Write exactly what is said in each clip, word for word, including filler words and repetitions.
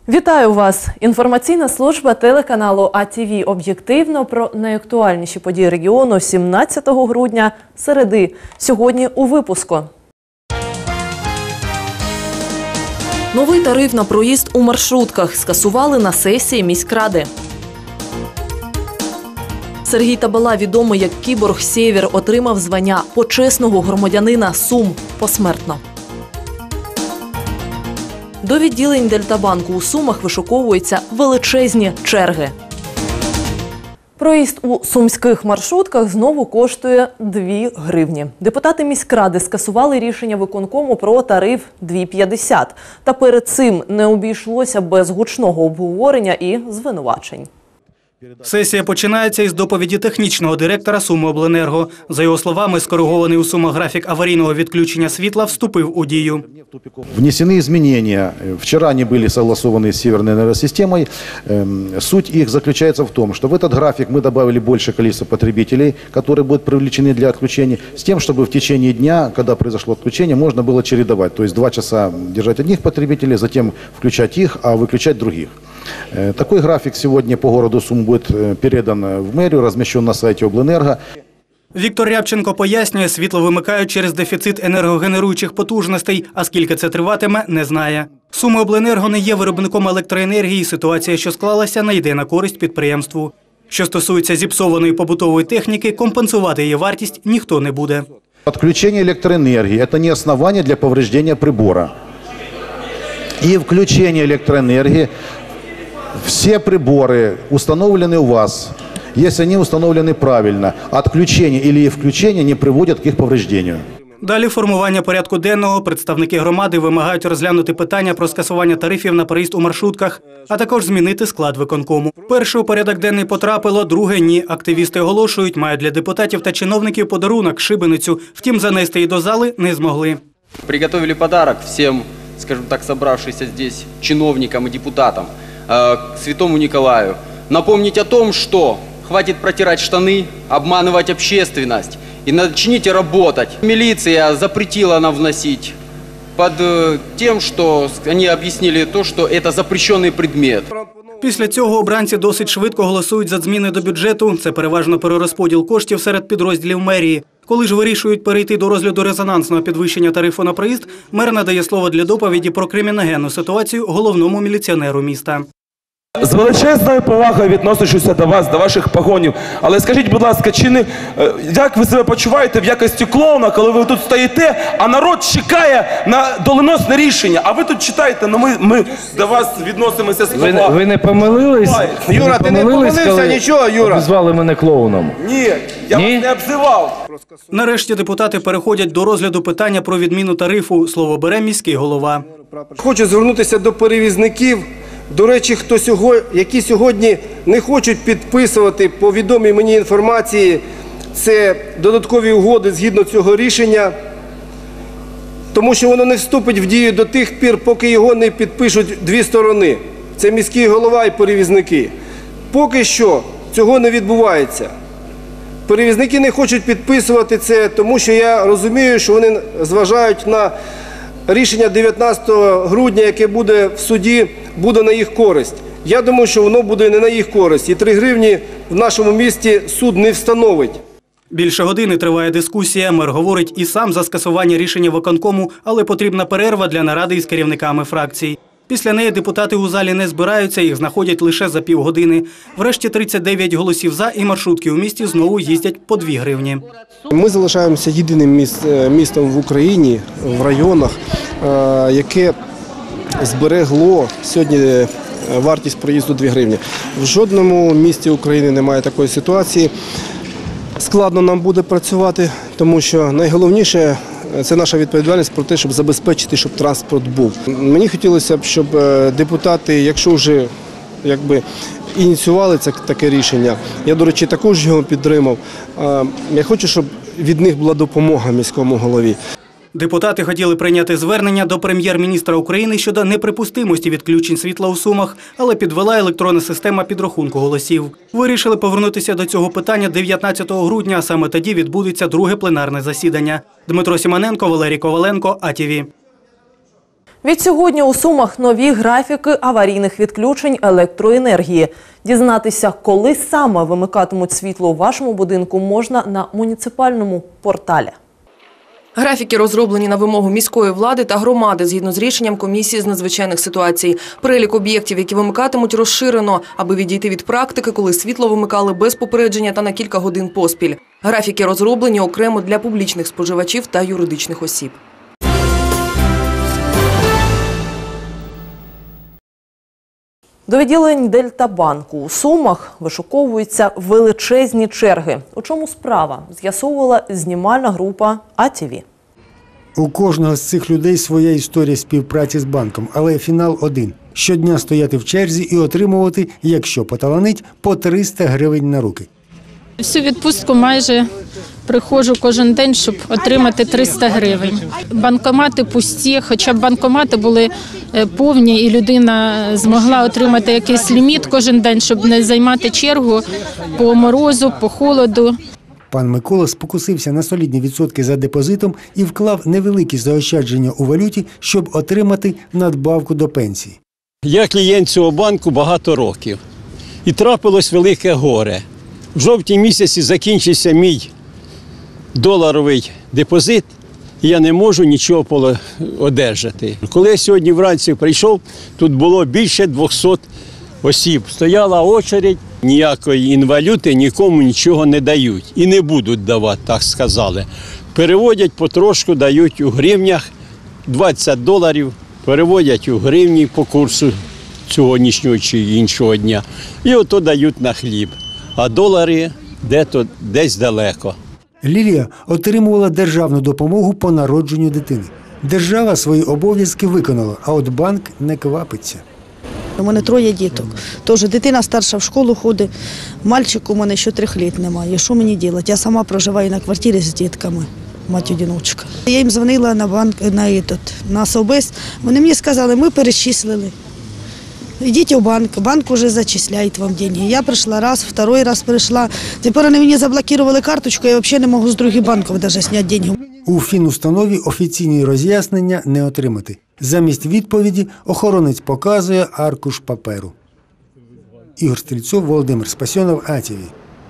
Вітаю вас! Інформаційна служба телеканалу А Т В об'єктивно про найактуальніші події регіону сімнадцятого грудня, середи. Сьогодні у випуску. Новий тариф на проїзд у маршрутках скасували на сесії міськради. Сергій Табала, відомий як Кіборг Сєвєр, отримав звання почесного громадянина Сум посмертно. До відділень Дельтабанку у Сумах вишуковуються величезні черги. Проїзд у сумських маршрутках знову коштує дві гривні. Депутати міськради скасували рішення виконкому про тариф дві п'ятдесят. Та перед цим не обійшлося без гучного обговорення і звинувачень. Сесія починається із доповіді технічного директора Сумиобленерго. За його словами, скоригований у Сумах графік аварійного відключення світла вступив у дію. Внесены изменения. Вчера они были согласованы с Северной энергосистемой. Суть их заключается в том, что в этот график мы добавили большее количество потребителей, которые будут привлечены для отключения, с тем, чтобы в течение дня, когда произошло отключение, можно было чередовать. То есть два часа держать одних потребителей, затем включать их, а выключать других. Такой график сегодня по городу Сум будет передан в мэрию, размещен на сайте Обленерго. Віктор Рябченко пояснює, світло вимикають через дефіцит енергогенеруючих потужностей, а скільки це триватиме, не знає. Сумиобленерго не є виробником електроенергії, ситуація, що склалася, не йде на користь підприємству. Що стосується зіпсованої побутової техніки, компенсувати її вартість ніхто не буде. Отключение электроэнергии – это не основание для повреждения прибора. И включение электроэнергии, все приборы установлены у вас. Если они установлены правильно, отключение или включение не приводят к их повреждению. Далі формування порядку денного. Представники громади вимагають розглянути питання про скасування тарифів на проїзд у маршрутках, а також змінити склад виконкому. Перше у порядок денний потрапило, друге – ні. Активісти оголошують, мають для депутатів та чиновників подарунок – шибеницю. Втім, занести її до зали не змогли. Приготовили подарок всем, скажем так, собравшимся здесь чиновникам и депутатам, к Святому Николаю. Напомнить о том, что хватит протирать штаны, обманывать общественность и начните работать. Милиция запретила нам вносить под тем, что они объяснили то, что это запрещенный предмет. Після цього обранці досить швидко голосують за зміни до бюджету. Це переважно перерозподіл коштів серед підрозділів мерії. Коли ж вирішують перейти до розгляду резонансного підвищення тарифу на проїзд, мер надає слово для доповіді про криміногенну ситуацію головному міліціонеру міста. З величезною повагою відношуся до вас, до ваших погонів. Але скажіть, будь ласка, чи не, як ви себе почуваєте в якості клоуна, коли ви тут стоїте, а народ чекає на доленосне рішення, а ви тут читаєте, ну ми, ми до вас відносимося з повагою. Ви, ви не помилились? Юра, ви ти не помилився, коли нічого, Юра. Обізвали мене клоуном? Ні, я Ні? вас не обзивав. Нарешті депутати переходять до розгляду питання про відміну тарифу. Слово бере міський голова. Хочу звернутися до перевізників. До речі, хто сьогодні, які сьогодні не хочуть підписувати по відомій мені інформації, це додаткові угоди згідно цього рішення, тому що воно не вступить в дію до тих пір, поки його не підпишуть дві сторони. Це міський голова і перевізники. Поки що цього не відбувається. Перевізники не хочуть підписувати це, тому що я розумію, що вони зважають на рішення дев'ятнадцятого грудня, яке буде в суді, буде на їх користь. Я думаю, що воно буде не на їх користь. І три гривні в нашому місті суд не встановить. Більше години триває дискусія. Мер говорить і сам за скасування рішення виконкому, але потрібна перерва для наради із керівниками фракцій. Після неї депутати у залі не збираються, їх знаходять лише за півгодини. Врешті тридцять дев'ять голосів «за» і маршрутки у місті знову їздять по дві гривні. Ми залишаємося єдиним містом в Україні, в районах, яке зберегло сьогодні вартість проїзду дві гривні. В жодному місті України немає такої ситуації. Складно нам буде працювати, тому що найголовніше – це наша відповідальність про те, щоб забезпечити, щоб транспорт був. Мені хотілося б, щоб депутати, якщо вже якби ініціювали це таке рішення, я, до речі, також його підтримав, я хочу, щоб від них була допомога міському голові. Депутати хотіли прийняти звернення до прем'єр-міністра України щодо неприпустимості відключень світла у Сумах, але підвела електронна система підрахунку голосів. Вирішили повернутися до цього питання дев'ятнадцятого грудня, а саме тоді відбудеться друге пленарне засідання. Дмитро Сімоненко, Валерій Коваленко, А Т В. Від сьогодні у Сумах нові графіки аварійних відключень електроенергії. Дізнатися, коли саме вимикатимуть світло у вашому будинку, можна на муніципальному порталі. Графіки розроблені на вимогу міської влади та громади згідно з рішенням комісії з надзвичайних ситуацій. Перелік об'єктів, які вимикатимуть, розширено, аби відійти від практики, коли світло вимикали без попередження та на кілька годин поспіль. Графіки розроблені окремо для публічних споживачів та юридичних осіб. До відділень Дельтабанку у Сумах вишуковуються величезні черги. У чому справа? З'ясовувала знімальна група А Т В. У кожного з цих людей своя історія співпраці з банком, але фінал один – щодня стояти в черзі і отримувати, якщо поталанить, по триста гривень на руки. Всю відпустку майже приходжу кожен день, щоб отримати триста гривень. Банкомати пусті, хоча б банкомати були повні і людина змогла отримати якийсь ліміт кожен день, щоб не займати чергу по морозу, по холоду. Пан Микола спокусився на солідні відсотки за депозитом і вклав невеликі заощадження у валюті, щоб отримати надбавку до пенсії. Я клієнт цього банку багато років. І трапилось велике горе. В жовтні місяці закінчився мій доларовий депозит, і я не можу нічого одержати. Коли я сьогодні вранці прийшов, тут було більше двохсот осіб. Стояла очередь, ніякої інвалюти нікому нічого не дають. І не будуть давати, так сказали. Переводять потрошку, дають у гривнях, двадцять доларів, переводять у гривні по курсу сьогоднішнього чи іншого дня. І ото дають на хліб. А долари де-то десь далеко. Лілія отримувала державну допомогу по народженню дитини. Держава свої обов'язки виконала, а от банк не квапиться. У мене троє діток. Тож дитина старша в школу ходить, мальчик у мене ще трьох років немає. Що мені робити? Я сама проживаю на квартирі з дітками, мать-одиночка. Я їм дзвонила на банк, на, этот, на особист. Вони мені сказали, ми перечислили. Йдіть у банк, банк вже зачисляє вам гроші. Я прийшла раз, второй раз прийшла. Тепер вони мені заблокували карточку, я взагалі не можу з других банків навіть зняти гроші. У фінустанові офіційні роз'яснення не отримати. Замість відповіді охоронець показує аркуш паперу. Ігор Стрільцов, Володимир Спасьонов, А Т В.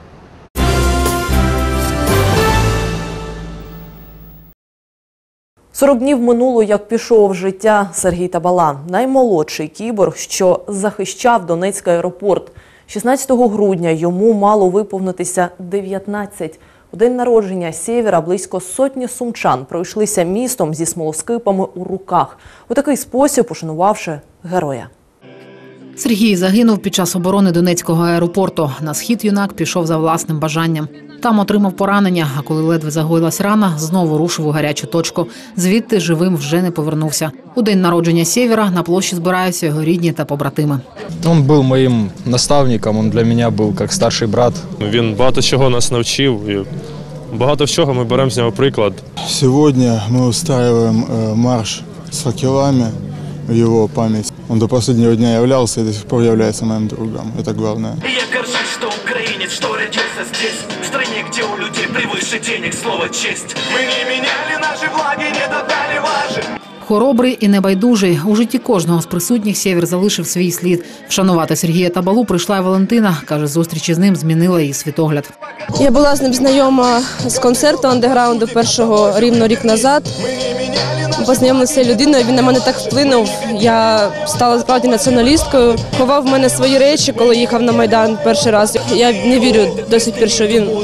сорок днів минуло, як пішов з життя Сергій Табала, наймолодший кіборг, що захищав Донецький аеропорт. шістнадцятого грудня йому мало виповнитися дев'ятнадцять. У день народження Сєвєра близько сотні сумчан пройшлися містом зі смолоскипами у руках, у такий спосіб ушанувавши героя. Сергій загинув під час оборони Донецького аеропорту. На схід юнак пішов за власним бажанням. Там отримав поранення, а коли ледве загоїлась рана, знову рушив у гарячу точку. Звідти живим вже не повернувся. У день народження Сєвєра на площі збираються його рідні та побратими. Він був моїм наставником, він для мене був як старший брат. Він багато чого нас навчив і багато в чого ми беремо з нього приклад. Сьогодні ми влаштовуємо марш з факелами в його пам'ять. Он до останнього дня являвся і до сих пор являється моїм другом. Це головне. Я горжусь, що українець, що родився здесь, в стране, де у людей превыше денег слово честь. Ми не міняли наші флаги, не додали ваші. Хоробрий і небайдужий. У житті кожного з присутніх Сєвєр залишив свій слід. Вшанувати Сергія Табалу прийшла й Валентина. Каже, зустріч із ним змінила її світогляд. Я була з ним знайома з концерту андеграунду першого рівно рік назад. Познайомилася з людиною, він на мене так вплинув. Я стала справді націоналісткою. Ховав в мене свої речі, коли їхав на Майдан перший раз. Я не вірю до сих пір, що він,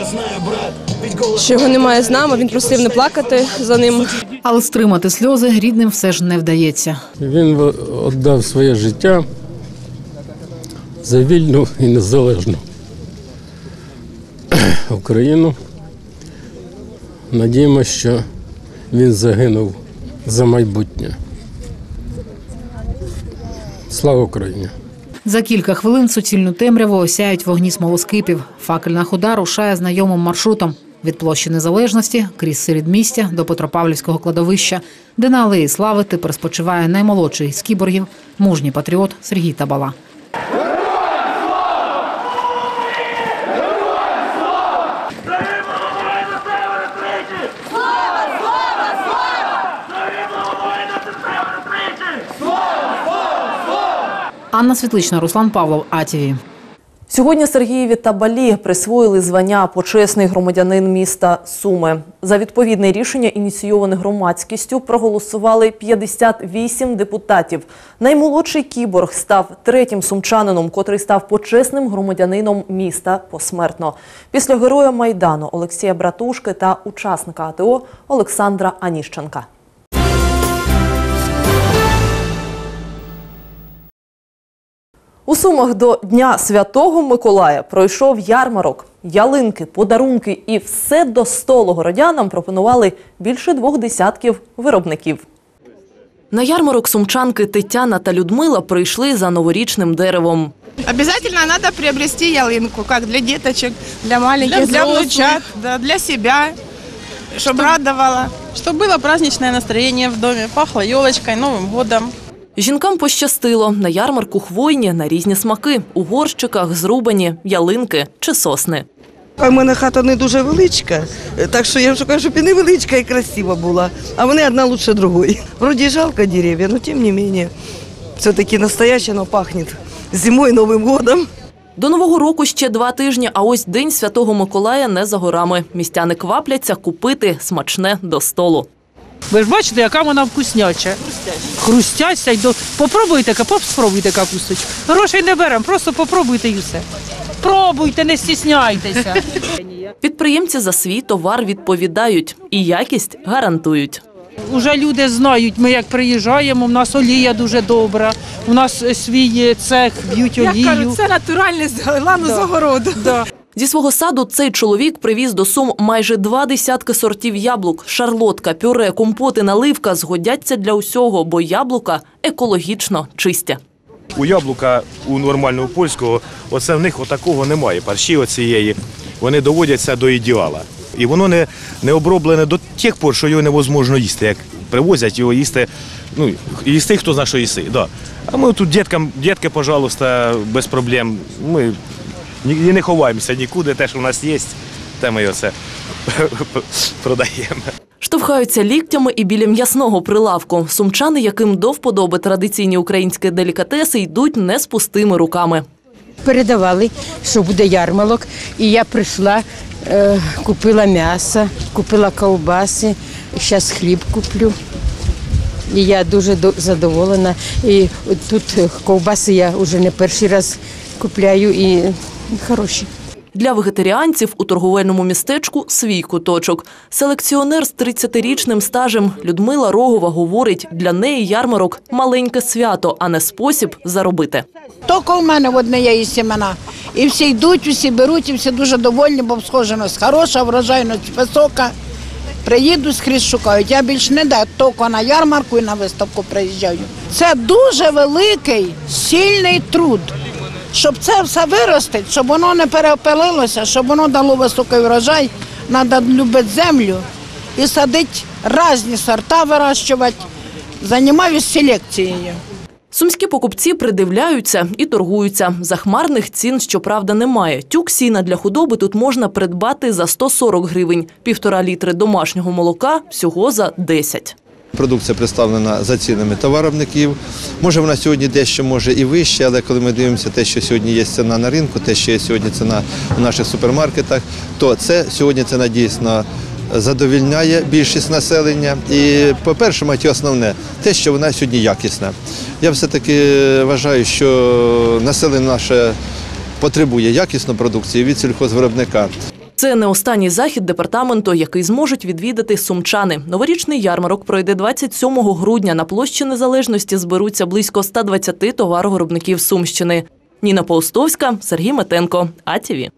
що його немає з нами. Він просив не плакати за ним. Але стримати сльози рідним все ж не вдається. Він віддав своє життя за вільну і незалежну Україну. Надіємося, що він загинув за майбутнє. Слава Україні! За кілька хвилин суцільну темряву осяють вогні смолоскипів. Факельна хода рушає знайомим маршрутом. Від площі Незалежності, крізь середмістя до Петропавлівського кладовища, де на Алеї Слави тепер спочиває наймолодший з кіборгів, мужній патріот Сергій Табала. Анна Світлична, Руслан Павлов, А Т В. Сьогодні Сергієві Табалі присвоїли звання «Почесний громадянин міста Суми». За відповідне рішення, ініційоване громадськістю, проголосували п'ятдесят вісім депутатів. Наймолодший кіборг став третім сумчанином, котрий став почесним громадянином міста посмертно. Після героя Майдану Олексія Братушки та учасника А Т О Олександра Аніщенка. У Сумах до Дня Святого Миколая пройшов ярмарок. Ялинки, подарунки і все до столу городянам пропонували більше двох десятків виробників. На ярмарок сумчанки Тетяна та Людмила прийшли за новорічним деревом. Обязательно надо приобрести ялинку, как для деточек, для маленьких, для, для внучат, да, для себя, чтобы радовало. Чтобы было праздничное настроение в доме, пахло елочкой, Новым годом. Жінкам пощастило. На ярмарку хвойні на різні смаки. У горщиках зрубані ялинки чи сосни. У мене хата не дуже величка, так що я шукаю, щоб і невеличка, і красива була. А вони одна лучше другої. Вроді жалко дерев'я, але тим не менше, все-таки настояще, воно пахне зимою, Новим годом. До Нового року ще два тижні, а ось День Святого Миколая не за горами. Містяни квапляться купити смачне до столу. Ви ж бачите, яка вона вкусняча. Хрустяща. Попробуйте, спробуйте капусточку. Грошей не беремо, просто попробуйте і все. Пробуйте, не стісняйтеся. Підприємці за свій товар відповідають і якість гарантують. Уже люди знають, ми як приїжджаємо, у нас олія дуже добра, у нас свій цех, б'ють олію. Як кажуть, це натуральне з лану з огороду. Да. Зі свого саду цей чоловік привіз до Сум майже два десятки сортів яблук. Шарлотка, пюре, компоти, наливка згодяться для усього, бо яблука екологічно чисті. У яблука, у нормального польського, оце в них отакого немає, парші оцієї. Вони доводяться до ідеала. І воно не, не оброблене до тих пор, що його невозможно їсти. Як привозять його їсти, ну, їсти, хто знає, що їсти. Да. А ми тут діткам, дітки, пожалуйста, без проблем. Ми і не ховаємося нікуди, те, що в нас є, те ми оце продаємо. Штовхаються ліктями і біля м'ясного прилавку. Сумчани, яким до вподоби традиційні українські делікатеси, йдуть не з пустими руками. Передавали, що буде ярмарок, і я прийшла, е, купила м'ясо, купила ковбаси, зараз хліб куплю. І я дуже задоволена. І тут ковбаси я вже не перший раз купляю і хороші. Для вегетаріанців у торговельному містечку свій куточок. Селекціонер з тридцятирічним стажем Людмила Рогова говорить, для неї ярмарок – маленьке свято, а не спосіб заробити. Тільки в мене одне є і сімена. І всі йдуть, всі беруть, і всі дуже довольні, бо схоженість хороша, врожайність висока. Приїдуть, скрізь шукають. Я більш не де, тільки на ярмарку і на виставку приїжджаю. Це дуже великий, сильний труд. Щоб це все виростити, щоб воно не перепилилося, щоб воно дало високий врожай, треба любити землю і садити різні сорта, вирощувати. Займаюся селекцією. Сумські покупці придивляються і торгуються. Захмарних цін, щоправда, немає. Тюк сіна для худоби тут можна придбати за сто сорок гривень. Півтора літри домашнього молока – всього за десять. Продукція представлена за цінами товаровників. Може вона сьогодні дещо може і вище, але коли ми дивимося те, що сьогодні є ціна на ринку, те, що є сьогодні ціна у наших супермаркетах, то це сьогодні ціна дійсно задовільняє більшість населення. І, по-перше, мать, основне, те, що вона сьогодні якісна. Я все-таки вважаю, що населення наше потребує якісної продукції від сільхозвиробника. Це не останній захід департаменту, який зможуть відвідати сумчани. Новорічний ярмарок пройде двадцять сьомого грудня. На площі Незалежності зберуться близько ста двадцяти товаровиробників Сумщини. Ніна Поустовська, Сергій Метенко, А Т В.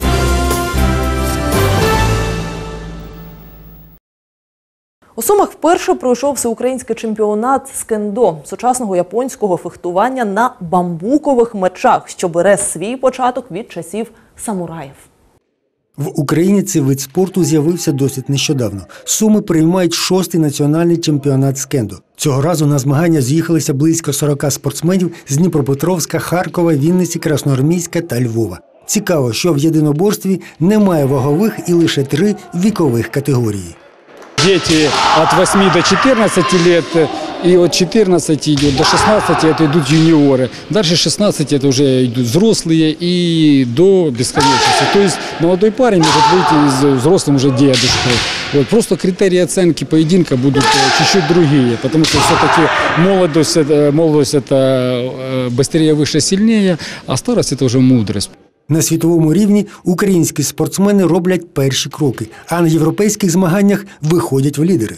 У Сумах вперше пройшов всеукраїнський чемпіонат з кендо – сучасного японського фехтування на бамбукових мечах, що бере свій початок від часів самураїв. В Україні цей вид спорту з'явився досить нещодавно. Суми приймають шостий національний чемпіонат з кендо. Цього разу на змагання з'їхалися близько сорока спортсменів з Дніпропетровська, Харкова, Вінниці, Красноармійська та Львова. Цікаво, що в єдиноборстві немає вагових і лише три вікових категорії. Дети от восьми до четырнадцати лет И от четырнадцати идет до шестнадцати это идут юниоры. Дальше шестнадцати это уже идут взрослые и до бесконечности. То есть молодой парень может выйти из взрослым уже дедушкой. Вот. Просто критерии оценки поединка будут чуть-чуть другие, потому что все-таки молодость, молодость это быстрее, выше, сильнее, а старость это уже мудрость. На світовому рівні українські спортсмени роблять перші кроки, а на європейських змаганнях виходять в лідери.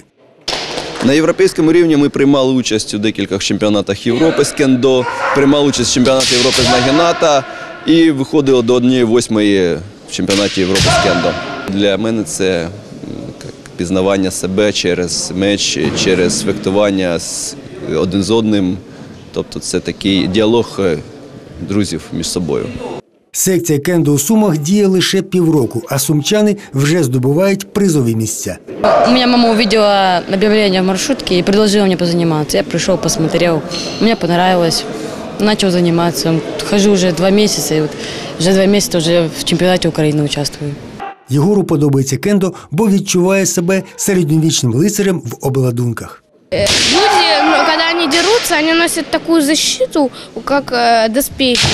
На європейському рівні ми приймали участь у декількох чемпіонатах Європи з кендо, приймали участь в чемпіонаті Європи з нагіната і виходили до однієї восьмої в чемпіонаті Європи з кендо. Для мене це пізнавання себе через меч, через фехтування один з одним. Тобто це такий діалог друзів між собою. Секція кендо у Сумах діє лише півроку, а сумчани вже здобувають призові місця. У меня мама увидела объявление в маршрутке и предложила мне позаниматься. Я пришел, посмотрел, мне понравилось, начал заниматься. Хожу уже два месяца, и вот уже два месяца уже в чемпионате Украины участвую. Єгору подобається кендо, бо відчуває себе середньовічним лицарем в обладунках. Люди, когда они дерутся, они носят такую защиту, как э, доспехи.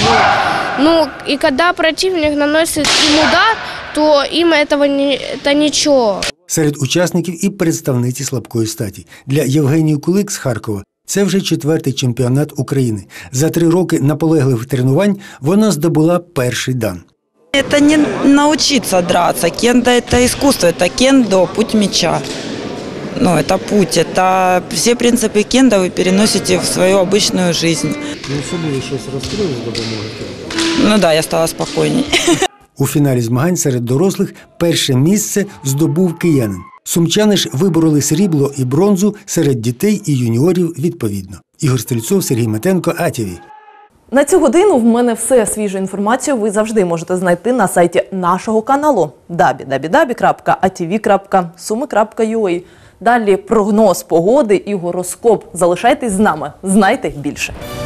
Ну, и когда противник наносит им удар, то им этого не, это ничего. Серед учасників і представниці слабкої статі. Для Євгенії Кулик з Харкова це вже четвертий чемпіонат України. За три роки наполегливих тренувань вона здобула перший дан. Это не научиться драться. Кендо – это искусство, это кендо – путь меча. Ну, это путь, это все принципы кендо вы переносите в свою обычную жизнь. Ну, особливо щось розстроїлось допомогти? Ну да, я стала спокійніше. У фіналі змагань серед дорослих перше місце здобув киянин. Сумчани ж вибороли срібло і бронзу серед дітей і юніорів відповідно. Ігор Стрільцов, Сергій Метенко, А Т В. На цю годину в мене все. Свіжу інформацію ви завжди можете знайти на сайті нашого каналу дабл ю дабл ю дабл ю крапка а ті ві крапка суми крапка ю а. Далі прогноз погоди і гороскоп. Залишайтесь з нами, знайте більше.